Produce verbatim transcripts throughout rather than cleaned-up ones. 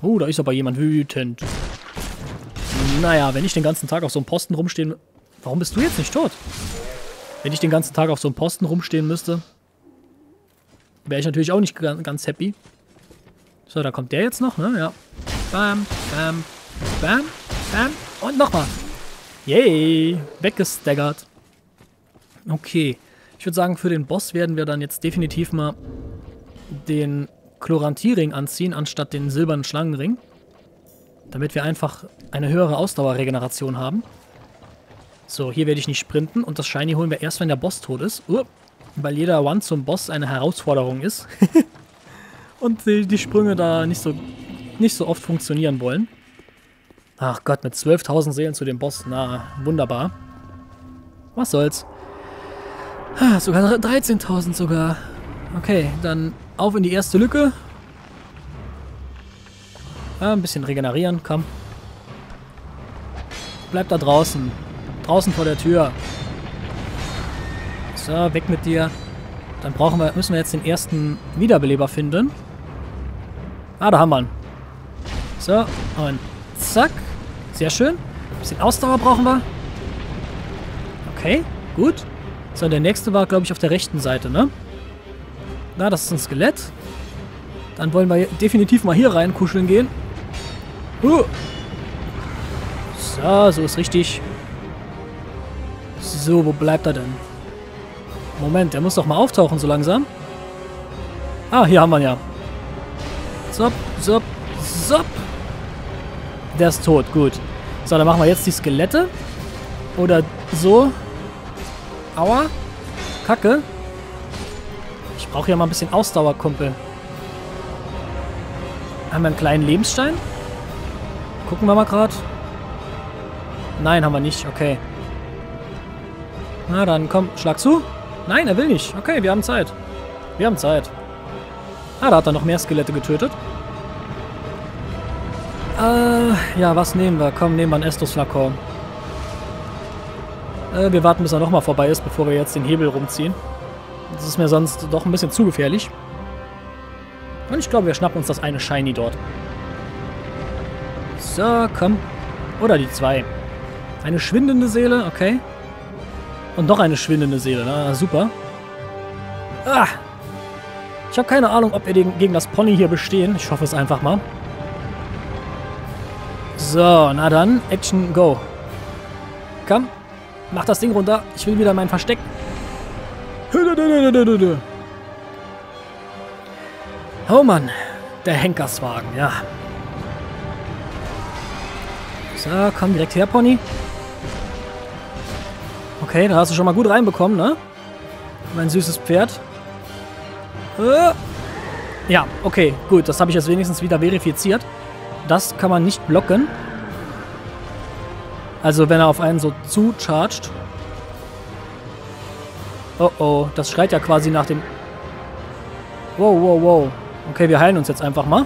Oh, da ist aber jemand wütend. Naja, wenn ich den ganzen Tag auf so einem Posten rumstehen... Warum bist du jetzt nicht tot? Wenn ich den ganzen Tag auf so einem Posten rumstehen müsste, wäre ich natürlich auch nicht ganz happy. So, da kommt der jetzt noch, ne? Ja. Bam, bam, bam, bam. Und nochmal. Yay. Weggestaggert. Okay. Ich würde sagen, für den Boss werden wir dann jetzt definitiv mal den Chlorantiering anziehen, anstatt den silbernen Schlangenring. Damit wir einfach eine höhere Ausdauerregeneration haben. So, hier werde ich nicht sprinten. Und das Shiny holen wir erst, wenn der Boss tot ist. Uh, weil jeder Run zum Boss eine Herausforderung ist. Und die, die Sprünge da nicht so, nicht so oft funktionieren wollen. Ach Gott, mit zwölftausend Seelen zu dem Boss. Na, wunderbar. Was soll's. Ah, sogar dreizehntausend sogar. Okay, dann auf in die erste Lücke. Ah, ein bisschen regenerieren, komm. Bleib da draußen. Draußen vor der Tür. So, weg mit dir. Dann brauchen wir, müssen wir jetzt den ersten Wiederbeleber finden. Ah, da haben wir ihn. So, und zack. Sehr schön. Ein bisschen Ausdauer brauchen wir. Okay, gut. So, der nächste war, glaube ich, auf der rechten Seite, ne? Na, das ist ein Skelett. Dann wollen wir definitiv mal hier rein kuscheln gehen. Uh. So, so ist richtig. So, wo bleibt er denn? Moment, der muss doch mal auftauchen so langsam. Ah, hier haben wir ihn ja. Zop, zop, zop. Der ist tot, gut. So, dann machen wir jetzt die Skelette. Oder so. Aua. Kacke. Ich brauche ja mal ein bisschen Ausdauer, Kumpel. Haben wir einen kleinen Lebensstein? Gucken wir mal gerade. Nein, haben wir nicht. Okay. Na dann, komm, schlag zu. Nein, er will nicht. Okay, wir haben Zeit. Wir haben Zeit. Ah, da hat er noch mehr Skelette getötet. Äh, ja, was nehmen wir? Komm, nehmen wir einen Estus-Flakon. Äh, wir warten, bis er nochmal vorbei ist, bevor wir jetzt den Hebel rumziehen. Das ist mir sonst doch ein bisschen zu gefährlich. Und ich glaube, wir schnappen uns das eine Shiny dort. So, komm. Oder die zwei. Eine schwindende Seele, okay. Und noch eine schwindende Seele, na super. Ah! Ich habe keine Ahnung, ob wir gegen das Pony hier bestehen. Ich hoffe es einfach mal. So, na dann, Action, go. Komm, mach das Ding runter. Ich will wieder mein Versteck. Oh Mann, der Henkerswagen, ja. So, komm direkt her, Pony. Okay, da hast du schon mal gut reinbekommen, ne? Mein süßes Pferd. Äh. Ja, okay, gut. Das habe ich jetzt wenigstens wieder verifiziert. Das kann man nicht blocken. Also, wenn er auf einen so zuchargt. Oh, oh. Das schreit ja quasi nach dem... Wow, wow, wow. Okay, wir heilen uns jetzt einfach mal.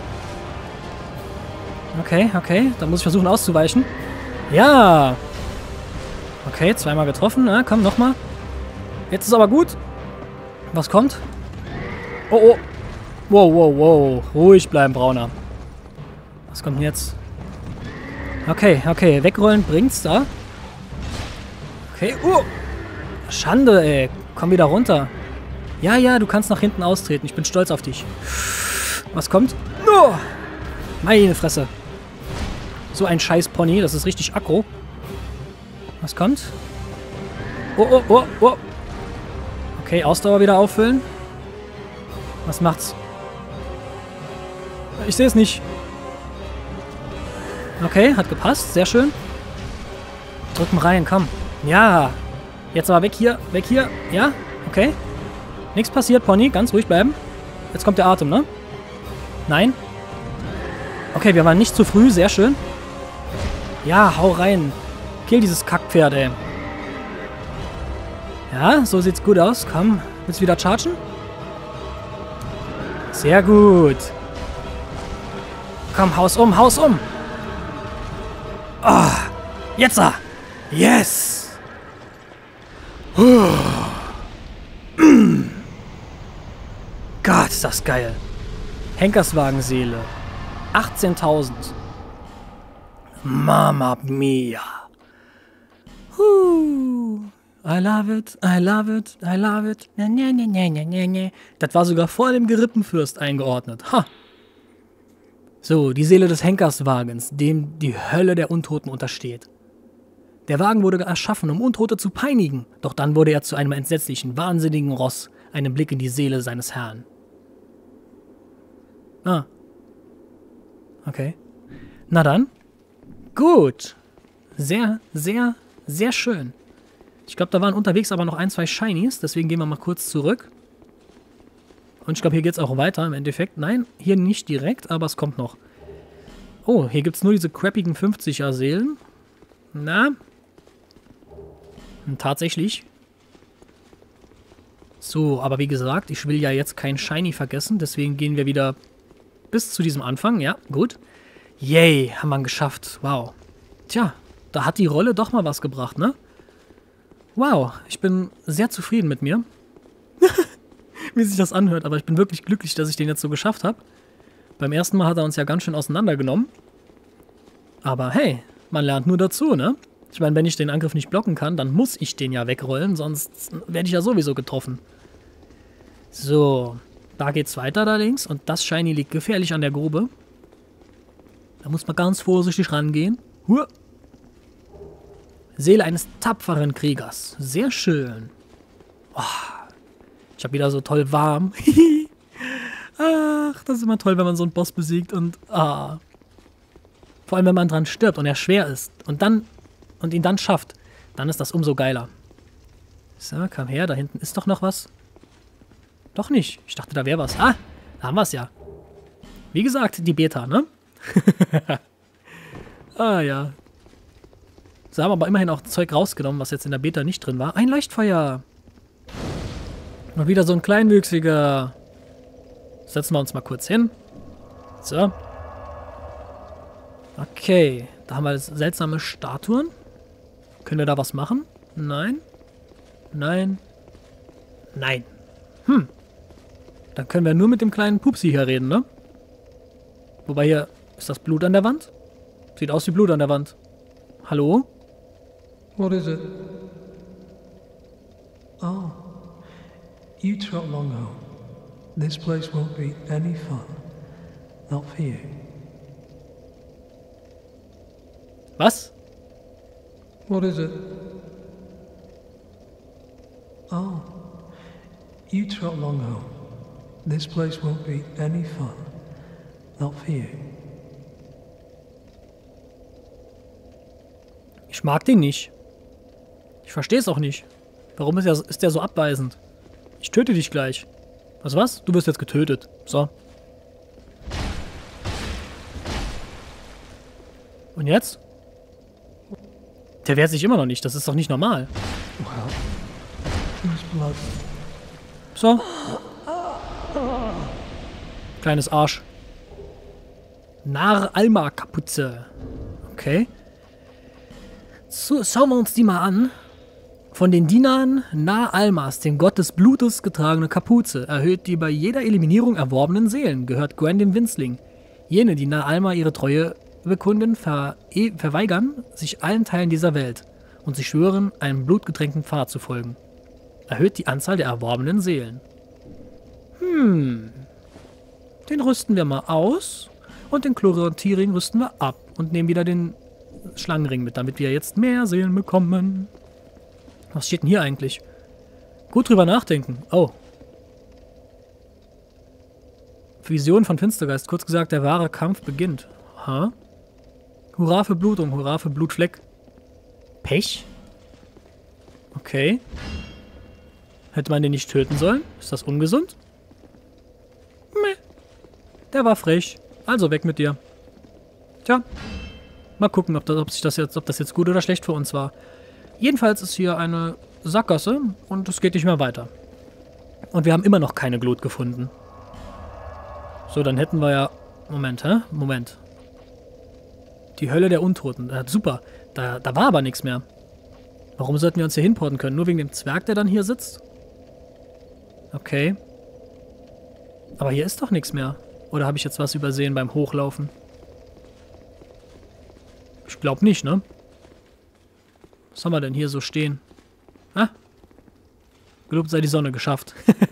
Okay, okay. Dann muss ich versuchen auszuweichen. Ja! Okay, zweimal getroffen. Na, komm, nochmal. Jetzt ist aber gut. Was kommt? Oh, oh. Wow, wow, wow. Ruhig bleiben, Brauner. Was kommt denn jetzt? Okay, okay. Wegrollen bringt's da. Okay. Uh. Schande, ey. Komm wieder runter. Ja, ja, du kannst nach hinten austreten. Ich bin stolz auf dich. Was kommt? Oh. Meine Fresse. So ein scheiß Pony. Das ist richtig aggro. Was kommt? Oh, oh, oh, oh. Okay, Ausdauer wieder auffüllen. Was macht's? Ich sehe es nicht. Okay, hat gepasst. Sehr schön. Drücken rein, komm. Ja. Jetzt aber weg hier. Weg hier. Ja, okay. Nichts passiert, Pony. Ganz ruhig bleiben. Jetzt kommt der Atem, ne? Nein. Okay, wir waren nicht zu früh. Sehr schön. Ja, hau rein. Kill dieses Kackpferd, ey. Ja, so sieht's gut aus. Komm, willst du wieder chargen? Sehr gut. Komm, haus um, haus um. Ah, jetzt da. Yes. Gott, ist das geil. Henkerswagenseele. achtzehntausend. Mamma mia. Huh. I love it, I love it, I love it. Ne, ne, ne, ne, ne, ne. Das war sogar vor dem Gerippenfürst eingeordnet. Ha. So, die Seele des Henkerswagens, dem die Hölle der Untoten untersteht. Der Wagen wurde erschaffen, um Untote zu peinigen, doch dann wurde er zu einem entsetzlichen, wahnsinnigen Ross, einem Blick in die Seele seines Herrn. Ah. Okay. Na dann. Gut. Sehr, sehr, sehr schön. Ich glaube, da waren unterwegs aber noch ein, zwei Shinies, deswegen gehen wir mal kurz zurück. Und ich glaube, hier geht es auch weiter im Endeffekt. Nein, hier nicht direkt, aber es kommt noch. Oh, hier gibt es nur diese crappigen fünfziger-Seelen. Na? Und tatsächlich. So, aber wie gesagt, ich will ja jetzt kein Shiny vergessen, deswegen gehen wir wieder bis zu diesem Anfang. Ja, gut. Yay, haben wir geschafft. Wow. Tja, da hat die Rolle doch mal was gebracht, ne? Wow, ich bin sehr zufrieden mit mir. Wie sich das anhört, aber ich bin wirklich glücklich, dass ich den jetzt so geschafft habe. Beim ersten Mal hat er uns ja ganz schön auseinandergenommen. Aber hey, man lernt nur dazu, ne? Ich meine, wenn ich den Angriff nicht blocken kann, dann muss ich den ja wegrollen, sonst werde ich ja sowieso getroffen. So, da geht's weiter da links und das Shiny liegt gefährlich an der Grube. Da muss man ganz vorsichtig rangehen. Huh. Seele eines tapferen Kriegers. Sehr schön. Oh, ich habe wieder so toll warm. Ach, das ist immer toll, wenn man so einen Boss besiegt und ah. Vor allem, wenn man dran stirbt und er schwer ist und dann und ihn dann schafft, dann ist das umso geiler. So, komm her, da hinten ist doch noch was. Doch nicht. Ich dachte, da wäre was. Ah, da haben wir es ja. Wie gesagt, die Beta, ne? Ah ja. Sie haben aber immerhin auch Zeug rausgenommen, was jetzt in der Beta nicht drin war. Ein Leuchtfeuer. Und wieder so ein Kleinwüchsiger. Setzen wir uns mal kurz hin. So. Okay. Da haben wir seltsame Statuen. Können wir da was machen? Nein. Nein. Nein. Hm. Dann können wir nur mit dem kleinen Pupsi hier reden, ne? Wobei hier... Ist das Blut an der Wand? Sieht aus wie Blut an der Wand. Hallo? What is it? Oh, you trot along home. This place won't be any fun. Not for you. Was? What is it? Oh, you trot along home. This place won't be any fun. Not for you. Ich mag den nicht. Ich verstehe es auch nicht. Warum ist er, ist der so abweisend? Ich töte dich gleich. Was, was? Du wirst jetzt getötet. So. Und jetzt? Der wehrt sich immer noch nicht. Das ist doch nicht normal. So. Kleines Arsch. Nar Alma Kapuze. Okay. So, schauen wir uns die mal an. Von den Dienern Nar Almas, dem Gott des Blutes, getragene Kapuze, erhöht die bei jeder Eliminierung erworbenen Seelen, gehört Gwen dem Winzling. Jene, die Nar Alma ihre Treue bekunden, ver e verweigern sich allen Teilen dieser Welt und sie schwören, einem blutgetränkten Pfad zu folgen. Erhöht die Anzahl der erworbenen Seelen. Hm. Den rüsten wir mal aus und den Chlorantierring rüsten wir ab und nehmen wieder den Schlangenring mit, damit wir jetzt mehr Seelen bekommen. Was steht denn hier eigentlich? Gut drüber nachdenken. Oh. Vision von Finstergeist. Kurz gesagt, der wahre Kampf beginnt. Ha? Hurra für Blutung, hurra für Blutfleck. Pech? Okay. Hätte man den nicht töten sollen? Ist das ungesund? Meh. Der war frech. Also weg mit dir. Tja. Mal gucken, ob das, ob sich das jetzt, ob das jetzt gut oder schlecht für uns war. Jedenfalls ist hier eine Sackgasse und es geht nicht mehr weiter. Und wir haben immer noch keine Glut gefunden. So, dann hätten wir ja... Moment, hä? Moment. Die Hölle der Untoten. Äh, super. Da, da war aber nichts mehr. Warum sollten wir uns hier hinporten können? Nur wegen dem Zwerg, der dann hier sitzt? Okay. Aber hier ist doch nichts mehr. Oder habe ich jetzt was übersehen beim Hochlaufen? Ich glaube nicht, ne? Was haben wir denn hier so stehen? Ah? Gelobt sei die Sonne, geschafft.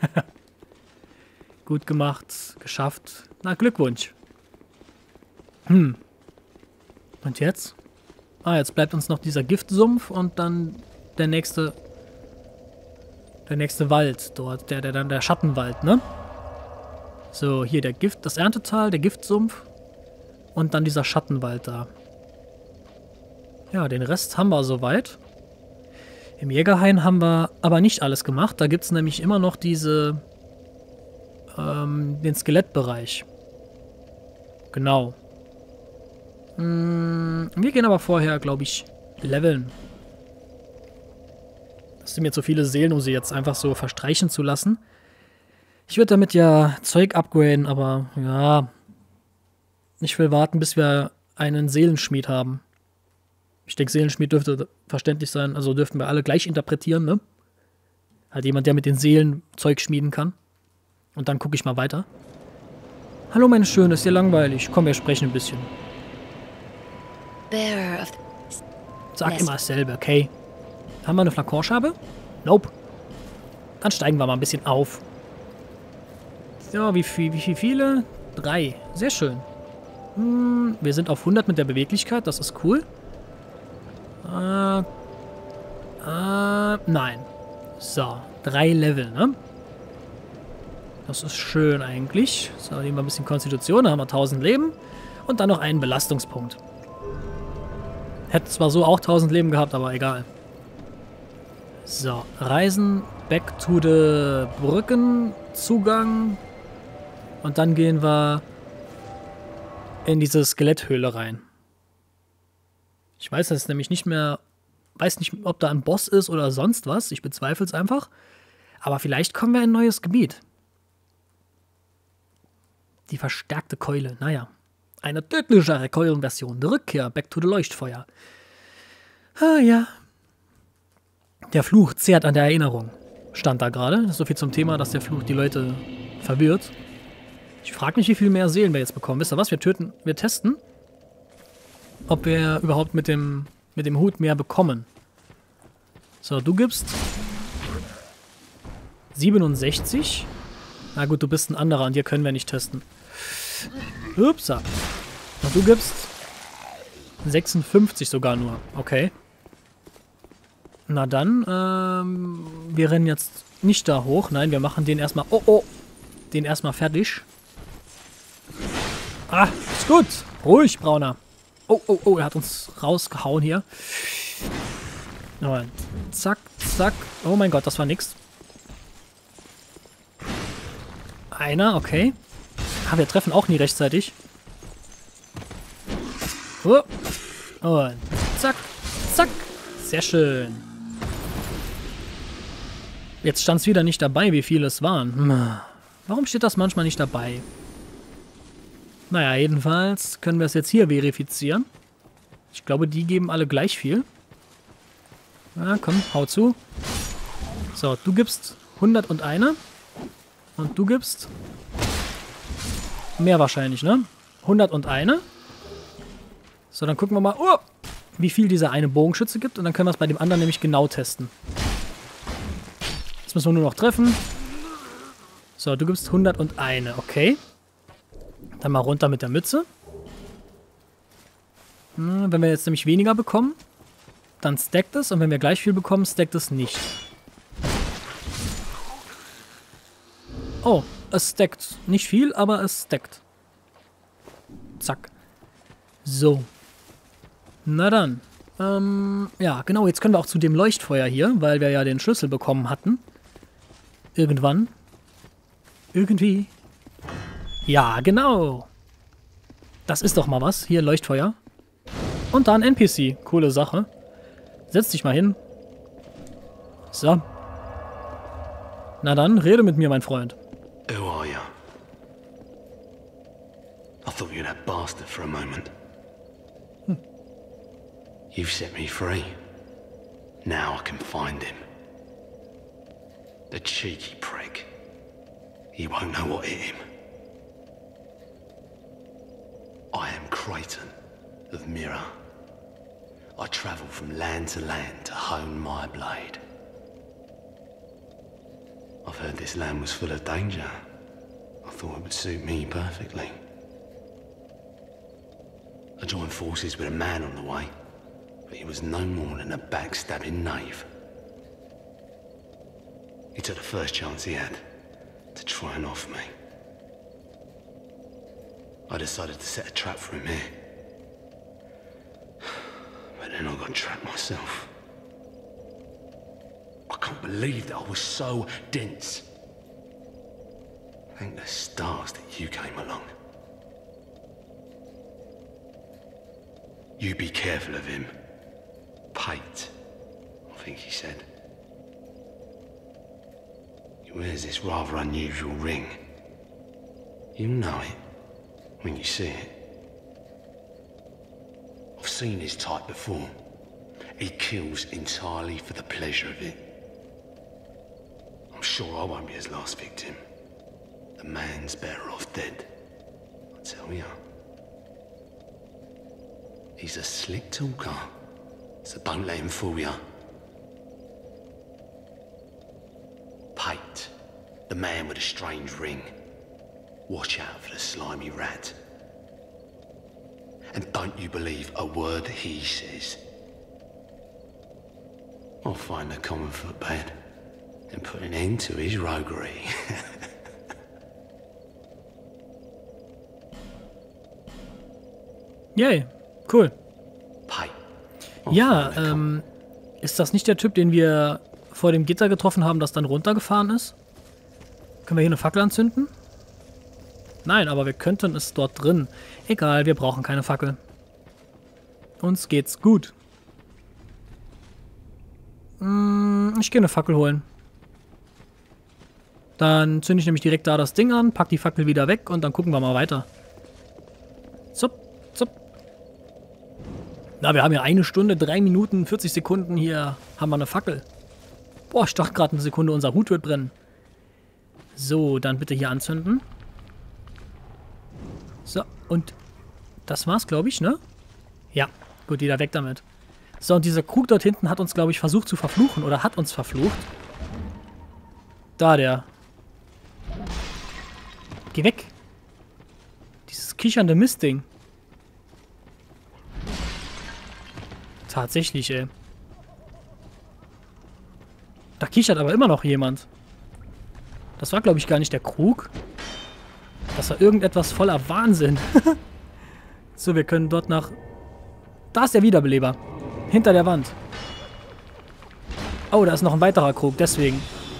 Gut gemacht, geschafft. Na, Glückwunsch. Hm. Und jetzt? Ah, jetzt bleibt uns noch dieser Giftsumpf und dann der nächste... Der nächste Wald dort. Der, der, der, der Schattenwald, ne? So, hier der Gift, das Erntetal, der Giftsumpf. Und dann dieser Schattenwald da. Ja, den Rest haben wir soweit. Im Jägerhain haben wir aber nicht alles gemacht. Da gibt es nämlich immer noch diese... Ähm, den Skelettbereich. Genau. Hm, wir gehen aber vorher, glaube ich, leveln. Das sind mir zu viele Seelen, um sie jetzt einfach so verstreichen zu lassen. Ich würde damit ja Zeug upgraden, aber ja... Ich will warten, bis wir einen Seelenschmied haben. Ich denke, Seelenschmied dürfte verständlich sein. Also dürften wir alle gleich interpretieren, ne? Halt jemand, der mit den Seelen Zeug schmieden kann. Und dann gucke ich mal weiter. Hallo, meine Schöne, ist dir langweilig? Komm, wir sprechen ein bisschen. Sag immer dasselbe, okay? Haben wir eine Flakorschabe? Nope. Dann steigen wir mal ein bisschen auf. So, wie, viel, wie viel viele? Drei. Sehr schön. Hm, wir sind auf hundert mit der Beweglichkeit, das ist cool. Äh, äh, nein. So, drei Level, ne? Das ist schön eigentlich. So, nehmen wir ein bisschen Konstitution, da haben wir tausend Leben. Und dann noch einen Belastungspunkt. Hätte zwar so auch tausend Leben gehabt, aber egal. So, Reisen, back to the Brückenzugang. Und dann gehen wir in diese Skeletthöhle rein. Ich weiß jetzt nämlich nicht mehr, weiß nicht, ob da ein Boss ist oder sonst was. Ich bezweifle es einfach. Aber vielleicht kommen wir in ein neues Gebiet. Die verstärkte Keule, naja. Eine tödlichere Keulenversion. Die Rückkehr, back to the Leuchtfeuer. Ah ja. Der Fluch zehrt an der Erinnerung. Stand da gerade. Das ist so viel zum Thema, dass der Fluch die Leute verwirrt. Ich frage mich, wie viel mehr Seelen wir jetzt bekommen. Wisst ihr was? Wir töten, wir testen, ob wir überhaupt mit dem, mit dem Hut mehr bekommen. So, du gibst siebenundsechzig. Na gut, du bist ein anderer und hier können wir nicht testen. Upsa. Und du gibst sechsundfünfzig sogar nur. Okay. Na dann, ähm, wir rennen jetzt nicht da hoch. Nein, wir machen den erstmal... Oh, oh. Den erstmal fertig. Ah, ist gut. Ruhig, Brauner. Oh, oh, oh, er hat uns rausgehauen hier. Und zack, zack. Oh mein Gott, das war nix. Einer, okay. Ah, wir treffen auch nie rechtzeitig. Oh. Und zack, zack. Sehr schön. Jetzt stand es wieder nicht dabei, wie viele es waren. Warum steht das manchmal nicht dabei? Naja, jedenfalls können wir es jetzt hier verifizieren. Ich glaube, die geben alle gleich viel. Ja, komm, hau zu. So, du gibst hunderteins. Und du gibst mehr wahrscheinlich, ne? hunderteins. So, dann gucken wir mal, oh, wie viel dieser eine Bogenschütze gibt. Und dann können wir es bei dem anderen nämlich genau testen. Jetzt müssen wir nur noch treffen. So, du gibst hunderteins, okay. Dann mal runter mit der Mütze. Hm, wenn wir jetzt nämlich weniger bekommen, dann stackt es. Und wenn wir gleich viel bekommen, stackt es nicht. Oh, es stackt. Nicht viel, aber es stackt. Zack. So. Na dann. Ähm, ja, genau. Jetzt können wir auch zu dem Leuchtfeuer hier, weil wir ja den Schlüssel bekommen hatten. Irgendwann. Irgendwie. Ja, genau. Das ist doch mal was. Hier, Leuchtfeuer. Und da ein N P C. Coole Sache. Setz dich mal hin. So. Na dann, rede mit mir, mein Freund. Who are you? I thought you were that bastard for a moment. Hm. You've set me free. Now I can find him. The cheeky prick. He won't know what hit him. I am Creighton of Mira. I travel from land to land to hone my blade. I've heard this land was full of danger. I thought it would suit me perfectly. I joined forces with a man on the way, but he was no more than a backstabbing knave. He took the first chance he had to try and off me. I decided to set a trap for him here. But then I got trapped myself. I can't believe that I was so dense. Thank the stars that you came along. You be careful of him. Pate, I think he said. He wears this rather unusual ring. You'll know it when you see it. I've seen his type before. He kills entirely for the pleasure of it. I'm sure I won't be his last victim. The man's better off dead, I tell ya. He's a slick talker, so don't let him fool ya. Pate, the man with a strange ring. Watch out for the slimy rat. And don't you believe a word he says. I'll find the common footpad and put an end to his roguery. Yay, cool. Pate. Ja, ähm, ist das nicht der Typ, den wir vor dem Gitter getroffen haben, das dann runtergefahren ist? Können wir hier eine Fackel anzünden? Nein, aber wir könnten es dort drin. Egal, wir brauchen keine Fackel. Uns geht's gut. Hm, ich gehe eine Fackel holen. Dann zünde ich nämlich direkt da das Ding an, pack die Fackel wieder weg und dann gucken wir mal weiter. Zup, zup. Na, wir haben ja eine Stunde, drei Minuten, vierzig Sekunden. Hier haben wir eine Fackel. Boah, ich dachte gerade eine Sekunde, unser Hut wird brennen. So, dann bitte hier anzünden. So, und das war's, glaube ich, ne? Ja, gut, wieder weg damit. So, und dieser Krug dort hinten hat uns, glaube ich, versucht zu verfluchen. Oder hat uns verflucht. Da, der. Geh weg. Dieses kichernde Mistding. Tatsächlich, ey. Da kichert aber immer noch jemand. Das war, glaube ich, gar nicht der Krug. Das war irgendetwas voller Wahnsinn. So, wir können dort nach... Da ist der Wiederbeleber. Hinter der Wand. Oh, da ist noch ein weiterer Krug, deswegen.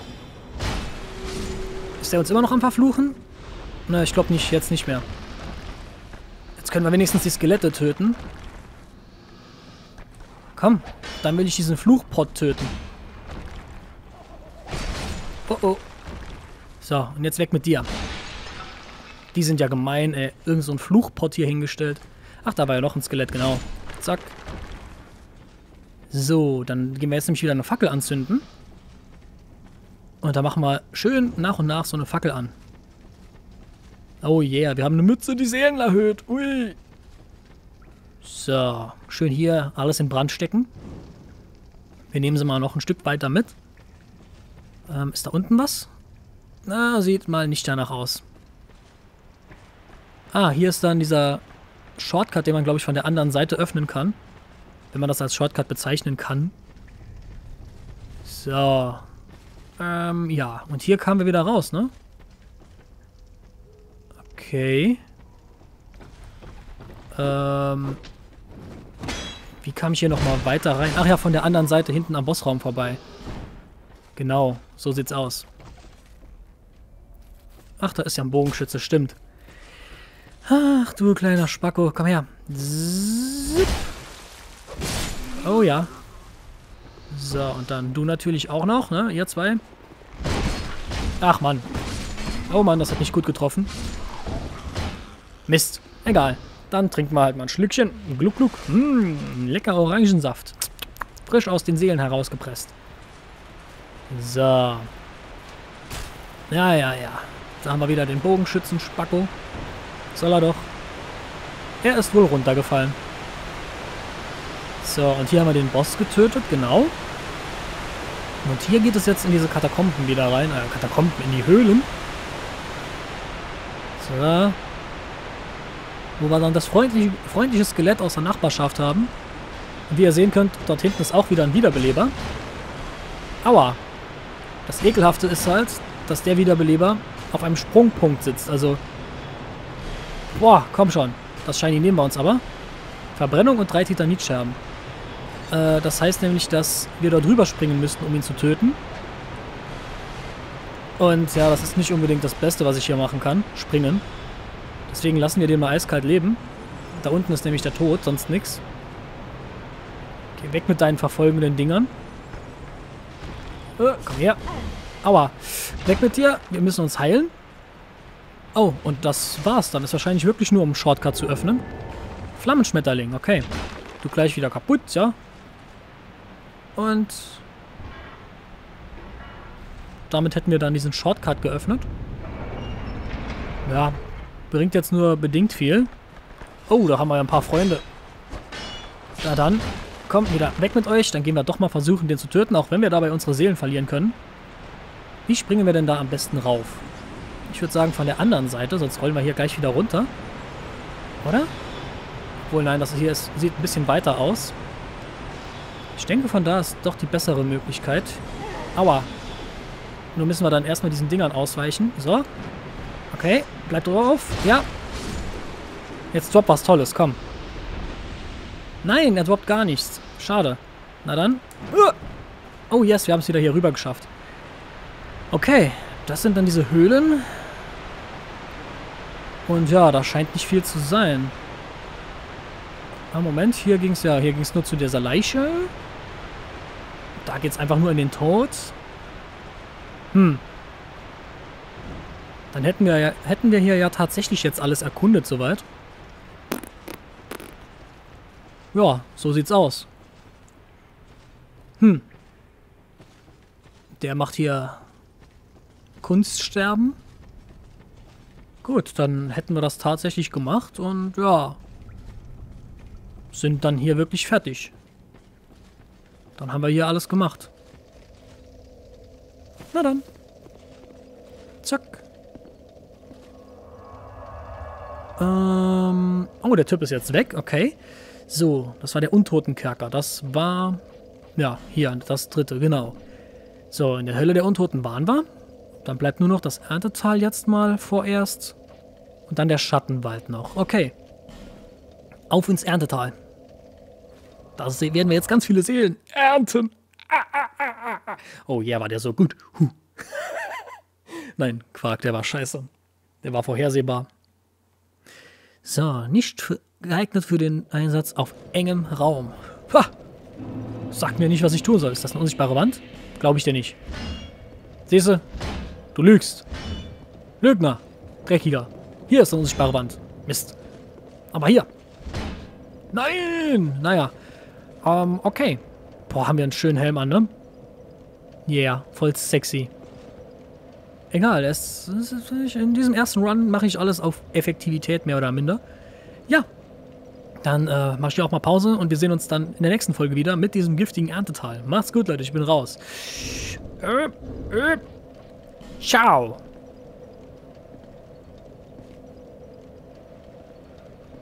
Ist der uns immer noch am Verfluchen? Na, ich glaube nicht, jetzt nicht mehr. Jetzt können wir wenigstens die Skelette töten. Komm, dann will ich diesen Fluchpott töten. Oh oh. So, und jetzt weg mit dir. Die sind ja gemein, ey. Irgend so ein Fluchpott hier hingestellt. Ach, da war ja noch ein Skelett, genau. Zack. So, dann gehen wir jetzt nämlich wieder eine Fackel anzünden. Und da machen wir schön nach und nach so eine Fackel an. Oh yeah, wir haben eine Mütze, die Seelen erhöht. Ui. So, schön hier alles in Brand stecken. Wir nehmen sie mal noch ein Stück weiter mit. Ähm, ist da unten was? Na, sieht mal nicht danach aus. Ah, hier ist dann dieser Shortcut, den man, glaube ich, von der anderen Seite öffnen kann. Wenn man das als Shortcut bezeichnen kann. So. Ähm, ja. Und hier kamen wir wieder raus, ne? Okay. Ähm. Wie kam ich hier nochmal weiter rein? Ach ja, von der anderen Seite hinten am Bossraum vorbei. Genau, so sieht's aus. Ach, da ist ja ein Bogenschütze, stimmt. Ach, du kleiner Spacko, komm her. Zip. Oh ja. So, und dann du natürlich auch noch, ne? Ihr zwei. Ach, Mann. Oh Mann, das hat nicht gut getroffen. Mist. Egal. Dann trinken wir halt mal ein Schlückchen. Gluck, gluck. Mmh, lecker Orangensaft. Frisch aus den Seelen herausgepresst. So. Ja, ja, ja. Da haben wir wieder den Bogenschützen Spacko. Soll er doch. Er ist wohl runtergefallen. So, und hier haben wir den Boss getötet, genau. Und hier geht es jetzt in diese Katakomben wieder rein. Äh, Katakomben, in die Höhlen. So. Wo wir dann das freundliche, freundliche Skelett aus der Nachbarschaft haben. Und wie ihr sehen könnt, dort hinten ist auch wieder ein Wiederbeleber. Aua. Das Ekelhafte ist halt, dass der Wiederbeleber auf einem Sprungpunkt sitzt. Also, boah, komm schon. Das Shiny nehmen wir uns aber. Verbrennung und drei Titanitscherben. Äh, das heißt nämlich, dass wir da drüber springen müssten, um ihn zu töten. Und ja, das ist nicht unbedingt das Beste, was ich hier machen kann. Springen. Deswegen lassen wir den mal eiskalt leben. Da unten ist nämlich der Tod, sonst nix. Geh weg mit deinen verfolgenden Dingern. Äh, komm her. Aua. Weg mit dir. Wir müssen uns heilen. Oh, und das war's dann. Ist wahrscheinlich wirklich nur, um einen Shortcut zu öffnen. Flammenschmetterling, okay. Du gleich wieder kaputt, ja. Und damit hätten wir dann diesen Shortcut geöffnet. Ja, bringt jetzt nur bedingt viel. Oh, da haben wir ja ein paar Freunde. Na dann, kommt wieder weg mit euch. Dann gehen wir doch mal versuchen, den zu töten, auch wenn wir dabei unsere Seelen verlieren können. Wie springen wir denn da am besten rauf? Ich würde sagen von der anderen Seite, sonst rollen wir hier gleich wieder runter. Oder? Obwohl, nein, das hier ist, sieht ein bisschen weiter aus. Ich denke, von da ist doch die bessere Möglichkeit. Aua. Nur müssen wir dann erstmal diesen Dingern ausweichen. So. Okay, bleibt drauf. Ja. Jetzt droppt was Tolles, komm. Nein, er droppt gar nichts. Schade. Na dann. Oh yes, wir haben es wieder hier rüber geschafft. Okay, das sind dann diese Höhlen. Und ja, da scheint nicht viel zu sein. Ah, Moment, hier ging es ja, hier ging es nur zu dieser Leiche. Da geht es einfach nur in den Tod. Hm. Dann hätten wir ja, hätten wir hier ja tatsächlich jetzt alles erkundet soweit. Ja, so sieht's aus. Hm. Der macht hier Kunststerben. Gut, dann hätten wir das tatsächlich gemacht und ja, sind dann hier wirklich fertig. Dann haben wir hier alles gemacht. Na dann. Zack. Ähm, oh, der Typ ist jetzt weg, okay. So, das war der Untotenkerker. Das war, ja, hier, das dritte, genau. So, in der Hölle der Untoten waren wir. Dann bleibt nur noch das Erntetal jetzt mal vorerst. Und dann der Schattenwald noch. Okay. Auf ins Erntetal. Da werden wir jetzt ganz viele Seelen ernten. Ah, ah, ah, ah. Oh ja, yeah, war der so gut. Huh. Nein, Quark, der war scheiße. Der war vorhersehbar. So, nicht für, geeignet für den Einsatz auf engem Raum. Ha! Sag mir nicht, was ich tun soll. Ist das eine unsichtbare Wand? Glaube ich dir nicht. Siehst du? Du lügst. Lügner. Dreckiger. Hier ist eine unsichtbare Wand. Mist. Aber hier. Nein! Naja. Ähm, okay. Boah, haben wir einen schönen Helm an, ne? Yeah, voll sexy. Egal, es, es, in diesem ersten Run mache ich alles auf Effektivität, mehr oder minder. Ja. Dann äh, mache ich hier auch mal Pause und wir sehen uns dann in der nächsten Folge wieder mit diesem giftigen Erntetal. Macht's gut, Leute, ich bin raus. Äh, äh. Ciao.